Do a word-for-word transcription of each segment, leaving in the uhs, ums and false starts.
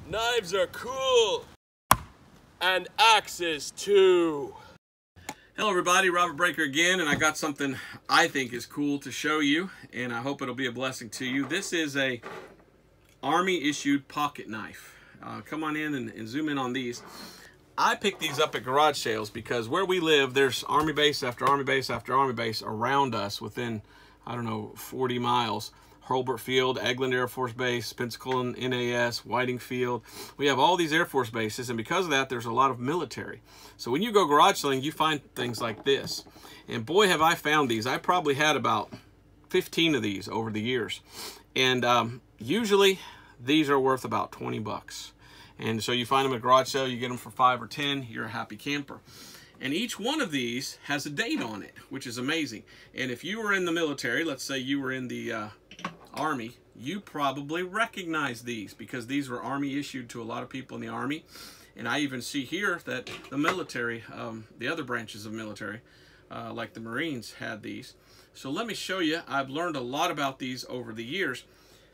Knives are cool. And axes too. Hello everybody, Robert Breaker again, and I got something I think is cool to show you, and I hope it'll be a blessing to you. This is a Army issued pocket knife. Uh, come on in and, and zoom in on these. I picked these up at garage sales because where we live, there's Army base after Army base after Army base around us within, I don't know, forty miles. Hurlburt Field, Eglin Air Force Base, Pensacola N A S, Whiting Field. We have all these Air Force bases, and because of that, there's a lot of military. So when you go garage selling, you find things like this. And boy, have I found these. I probably had about fifteen of these over the years. And um, usually, these are worth about twenty bucks. And so you find them at a garage sale, you get them for five or ten, you're a happy camper. And each one of these has a date on it, which is amazing. And if you were in the military, let's say you were in the uh, Army, you probably recognize these because these were Army issued to a lot of people in the Army. And I even see here that the military, um, the other branches of military, uh, like the Marines, had these. So let me show you. I've learned a lot about these over the years.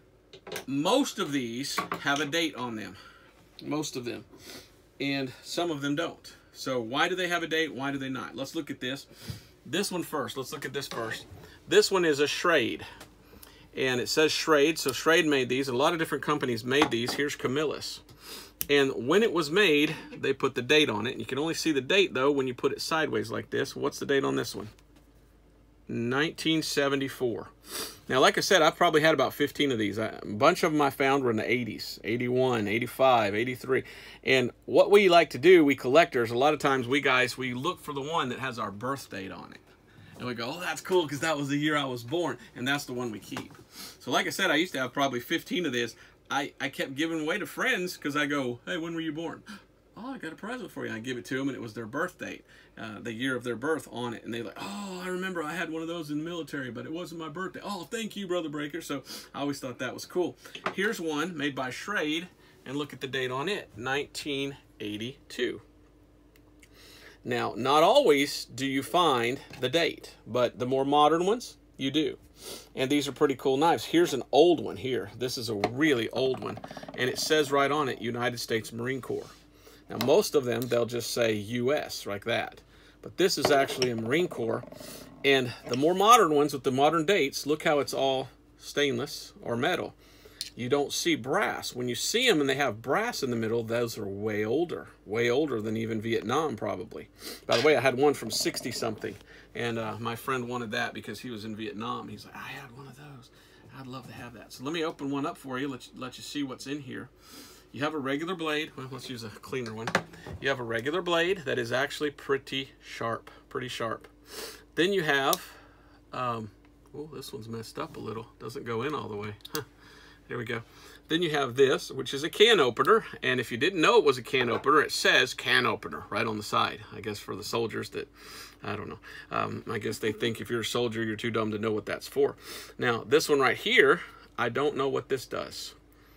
Most of these have a date on them. Most of them. And some of them don't. So why do they have a date? Why do they not? Let's look at this. This one first. Let's look at this first. This one is a Schrade. And it says Schrade, so Schrade made these. A lot of different companies made these. Here's Camillus. And when it was made, they put the date on it. And you can only see the date, though, when you put it sideways like this. What's the date on this one? nineteen seventy-four. Now, like I said, I've probably had about fifteen of these. A bunch of them I found were in the eighties, eighty-one, eighty-five, eighty-three. And what we like to do, we collectors, a lot of times we guys, we look for the one that has our birth date on it. And we go, oh, that's cool because that was the year I was born. And that's the one we keep. So like I said, I used to have probably fifteen of this. I, I kept giving away to friends because I go, hey, when were you born? Oh, I got a present for you. And I give it to them, and it was their birth date, uh, the year of their birth on it. And they're like, oh, I remember I had one of those in the military, but it wasn't my birthday. Oh, thank you, Brother Breaker. So I always thought that was cool. Here's one made by Schrade, and look at the date on it, nineteen eighty-two. Now, not always do you find the date, but the more modern ones, you do. And these are pretty cool knives. Here's an old one here. This is a really old one, and it says right on it, United States Marine Corps. Now, most of them, they'll just say U S like that. But this is actually a Marine Corps. And the more modern ones with the modern dates, look how it's all stainless or metal. You don't see brass. When you see them and they have brass in the middle, those are way older. Way older than even Vietnam, probably. By the way, I had one from sixty something. And uh, my friend wanted that because he was in Vietnam. He's like, I had one of those. I'd love to have that. So let me open one up for you, let you, let you see what's in here. You have a regular blade. Well, let's use a cleaner one. You have a regular blade that is actually pretty sharp. Pretty sharp. Then you have, um, oh, this one's messed up a little. Doesn't go in all the way. Huh. There we go. Then you have this, which is a can opener. And if you didn't know it was a can opener, it says can opener right on the side. I guess for the soldiers that, I don't know. Um, I guess they think if you're a soldier, you're too dumb to know what that's for. Now, this one right here, I don't know what this does.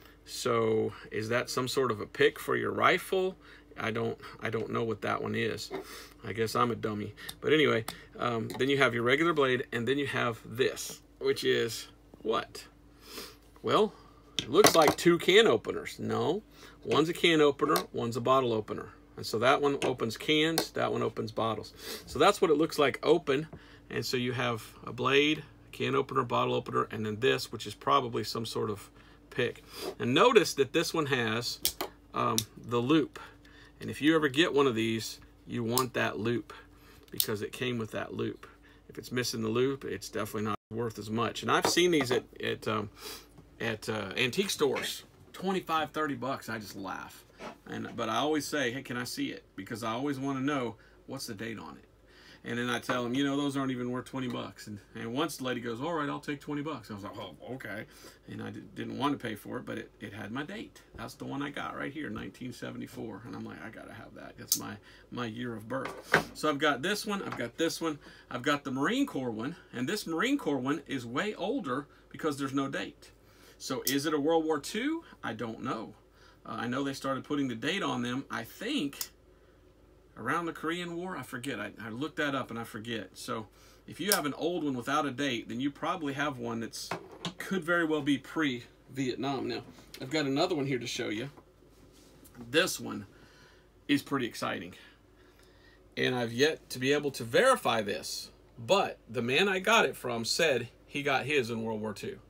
So is that some sort of a pick for your rifle? I don't I don't know what that one is. I guess I'm a dummy. But anyway, um, then you have your regular blade, and then you have this, which is what? Well, it looks like two can openers. No, one's a can opener, one's a bottle opener. And so that one opens cans, that one opens bottles. So that's what it looks like open. And so you have a blade, a can opener, bottle opener, and then this, which is probably some sort of pick. And notice that this one has um, the loop. And if you ever get one of these, you want that loop because it came with that loop. If it's missing the loop, it's definitely not worth as much. And I've seen these at at, um, at uh, antique stores, twenty-five, thirty bucks. I just laugh. And but I always say, hey, can I see it? Because I always want to know what's the date on it. And then I tell them, you know, those aren't even worth twenty bucks. And, and once the lady goes, all right, I'll take twenty bucks. I was like, oh, okay. And I didn't want to pay for it, but it, it had my date. That's the one I got right here, nineteen seventy-four. And I'm like, I got to have that. That's my, my year of birth. So I've got this one. I've got this one. I've got the Marine Corps one. And this Marine Corps one is way older because there's no date. So is it a World War Two? I don't know. Uh, I know they started putting the date on them, I think, around the Korean War. I forget. I, I looked that up and I forget. So if you have an old one without a date, then you probably have one that's could very well be pre-Vietnam. Now, I've got another one here to show you. This one is pretty exciting. And I've yet to be able to verify this, but the man I got it from said he got his in World War Two.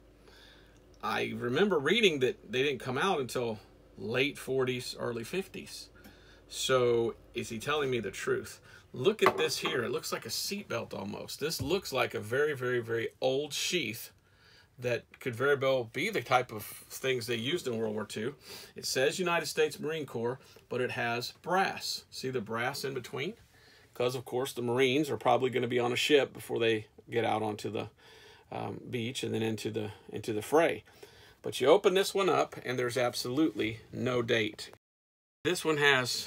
I remember reading that they didn't come out until late forties, early fifties. So is he telling me the truth? Look at this here. It looks like a seatbelt almost. This looks like a very, very, very old sheath that could very well be the type of things they used in World War Two. It says United States Marine Corps, but it has brass. See the brass in between? Because, of course, the Marines are probably going to be on a ship before they get out onto the um, beach and then into the, into the fray. But you open this one up, and there's absolutely no date. This one has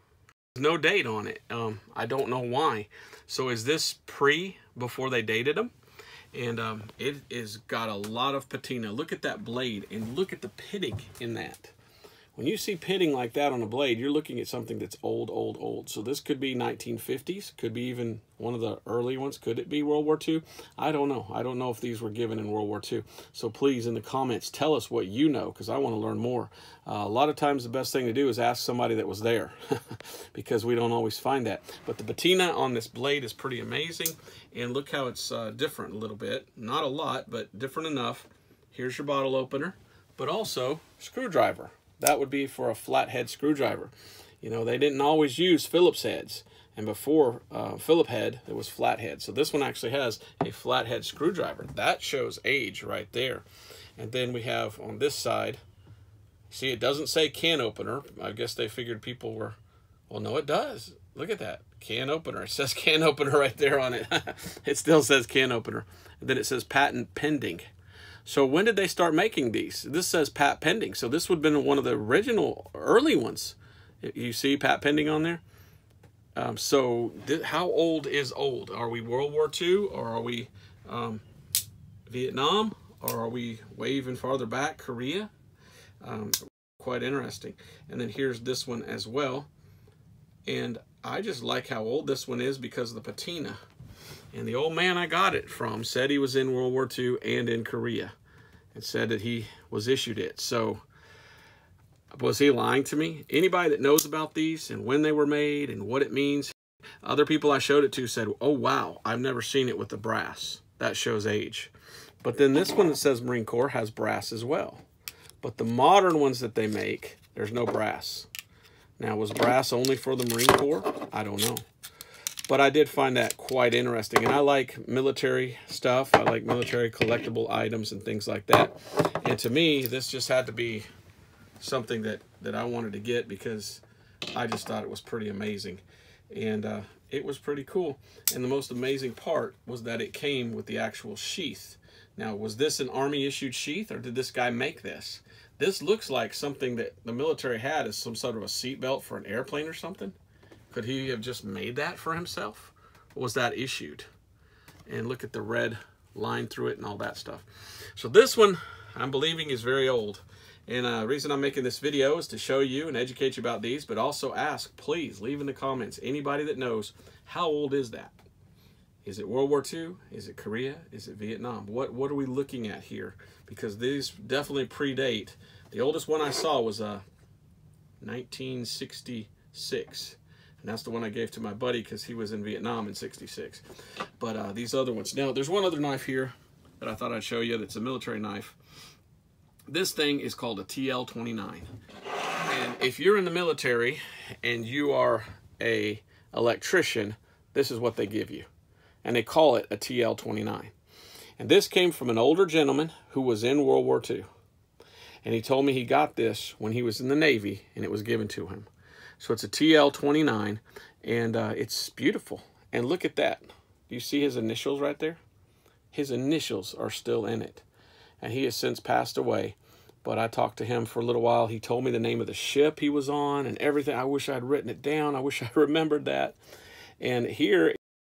no date on it. Um, I don't know why. So is this pre before they dated them? And um, it is got a lot of patina. Look at that blade and look at the pitting in that. When you see pitting like that on a blade, you're looking at something that's old, old, old. So this could be nineteen fifties, could be even one of the early ones. Could it be World War Two? I don't know. I don't know if these were given in World War Two. So please, in the comments, tell us what you know, because I want to learn more. Uh, a lot of times the best thing to do is ask somebody that was there, because we don't always find that. But the patina on this blade is pretty amazing. And look how it's uh, different a little bit. Not a lot, but different enough. Here's your bottle opener, but also screwdriver. That would be for a flathead screwdriver. You know, they didn't always use Phillips heads. And before uh, Phillip head, it was flathead. So this one actually has a flathead screwdriver. That shows age right there. And then we have on this side, see, it doesn't say can opener. I guess they figured people were, well, no, it does. Look at that. Can opener. It says can opener right there on it. It still says can opener. And then it says patent pending. So when did they start making these? This says pat pending. So this would have been one of the original early ones. You see pat pending on there? Um, so how old is old? Are we World War Two, or are we um, Vietnam, or are we way even farther back, Korea? Um, quite interesting. And then here's this one as well. And I just like how old this one is because of the patina. And the old man I got it from said he was in World War Two and in Korea, and said that he was issued it. So was he lying to me? Anybody that knows about these and when they were made and what it means, other people I showed it to said, oh, wow, I've never seen it with the brass. That shows age. But then this one that says Marine Corps has brass as well. But the modern ones that they make, there's no brass. Now, was brass only for the Marine Corps? I don't know. But I did find that quite interesting. And I like military stuff. I like military collectible items and things like that. And to me, this just had to be something that, that I wanted to get because I just thought it was pretty amazing. And uh, it was pretty cool. And the most amazing part was that it came with the actual sheath. Now, was this an Army-issued sheath, or did this guy make this? This looks like something that the military had as some sort of a seatbelt for an airplane or something. Could he have just made that for himself? Or was that issued? And look at the red line through it and all that stuff. So this one, I'm believing, is very old. And the uh, reason I'm making this video is to show you and educate you about these, but also ask, please, leave in the comments, anybody that knows, how old is that? Is it World War Two? Is it Korea? Is it Vietnam? What, what are we looking at here? Because these definitely predate. The oldest one I saw was uh, nineteen sixty-six. And that's the one I gave to my buddy because he was in Vietnam in sixty-six. But uh, these other ones. Now, there's one other knife here that I thought I'd show you that's a military knife. This thing is called a T L twenty-nine. And if you're in the military and you are a electrician, this is what they give you. And they call it a T L twenty-nine. And this came from an older gentleman who was in World War Two. And he told me he got this when he was in the Navy and it was given to him. So it's a T L twenty-nine, and uh, it's beautiful. And look at that. Do you see his initials right there? His initials are still in it. And he has since passed away. But I talked to him for a little while. He told me the name of the ship he was on and everything. I wish I had written it down. I wish I remembered that. And here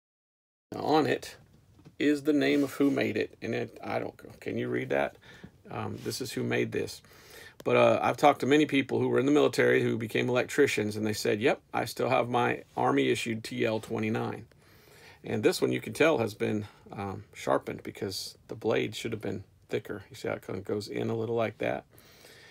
on it is the name of who made it. And it, I don't, can you read that? Um, this is who made this. But uh, I've talked to many people who were in the military who became electricians, and they said, yep, I still have my Army-issued T L twenty-nine. And this one, you can tell, has been um, sharpened because the blade should have been thicker. You see how it kind of goes in a little like that?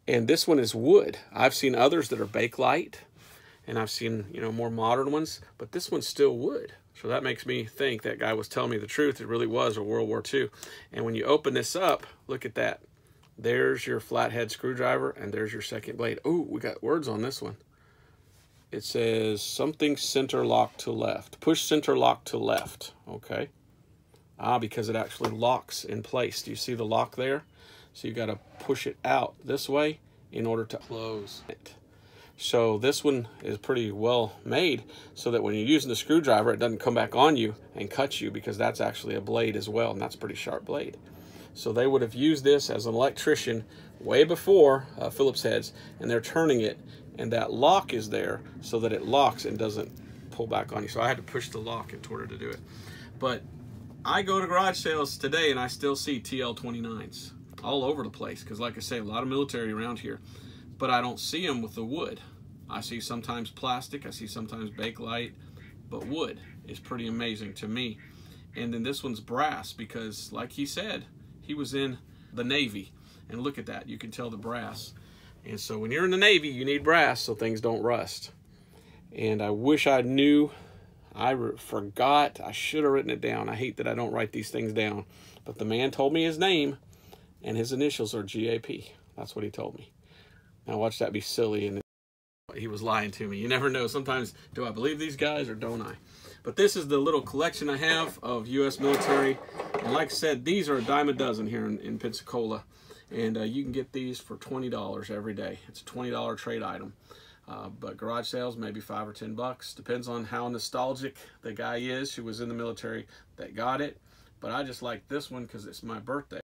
And this one is wood. I've seen others that are Bakelite, and I've seen, you know, more modern ones, but this one's still wood. So that makes me think that guy was telling me the truth. It really was a World War Two. And when you open this up, look at that. There's your flathead screwdriver, and there's your second blade. Oh, we got words on this one. It says something center lock to left. Push center lock to left. Okay. Ah, because it actually locks in place. Do you see the lock there? So you got to push it out this way in order to close it. So this one is pretty well made so that when you're using the screwdriver, it doesn't come back on you and cut you, because that's actually a blade as well, and that's a pretty sharp blade. So they would have used this as an electrician way before uh, Phillips heads, and they're turning it, and that lock is there so that it locks and doesn't pull back on you. So I had to push the lock in order to do it. But I go to garage sales today and I still see T L twenty-nines all over the place, because like I say, a lot of military around here, but I don't see them with the wood. I see sometimes plastic, I see sometimes Bakelite, but wood is pretty amazing to me. And then this one's brass, because like he said, he was in the Navy, and look at that, you can tell the brass. And so when you're in the Navy, you need brass so things don't rust. And I wish I knew, I forgot, I should have written it down. I hate that I don't write these things down, but the man told me his name, and his initials are G A P. That's what he told me. Now watch that be silly, and he was lying to me. You never know. Sometimes, do I believe these guys or don't I? But this is the little collection I have of U S military. And like I said, these are a dime a dozen here in, in Pensacola. And uh, you can get these for twenty dollars every day. It's a twenty dollar trade item. Uh, but garage sales, maybe five or ten bucks. Depends on how nostalgic the guy is who was in the military that got it. But I just like this one because it's my birthday.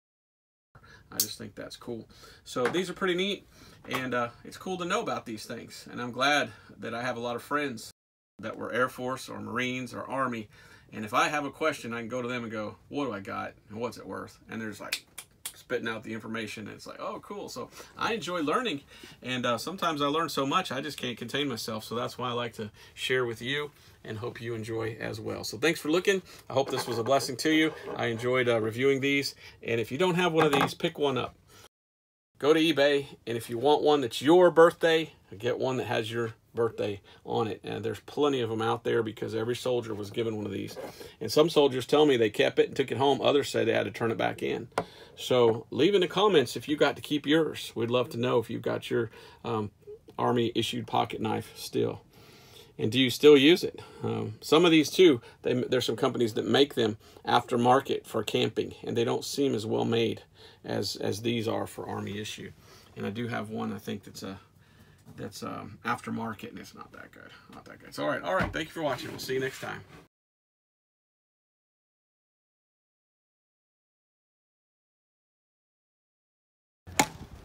I just think that's cool. So these are pretty neat, and uh, it's cool to know about these things. And I'm glad that I have a lot of friends that were Air Force or Marines or Army. And if I have a question, I can go to them and go, what do I got and what's it worth? And there's like spitting out the information, and it's like, oh, cool. So I enjoy learning, and uh, sometimes I learn so much I just can't contain myself. So that's why I like to share with you, and hope you enjoy as well. So thanks for looking. I hope this was a blessing to you. I enjoyed uh, reviewing these, and if you don't have one of these, pick one up. Go to eBay, and if you want one that's your birthday, get one that has your birthday on it. And there's plenty of them out there, because every soldier was given one of these. And some soldiers tell me they kept it and took it home. Others say they had to turn it back in. So leave in the comments if you got to keep yours. We'd love to know if you've got your um, Army-issued pocket knife still. And do you still use it? Um, some of these too, they, there's some companies that make them aftermarket for camping, and they don't seem as well made as as these are for Army issue. And I do have one, I think, that's a that's um, aftermarket, and it's not that good. Not that good. So, all right, all right. Thank you for watching. We'll see you next time.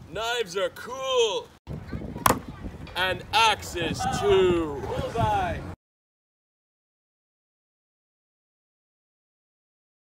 Knives are cool, and axes too. Bullseye.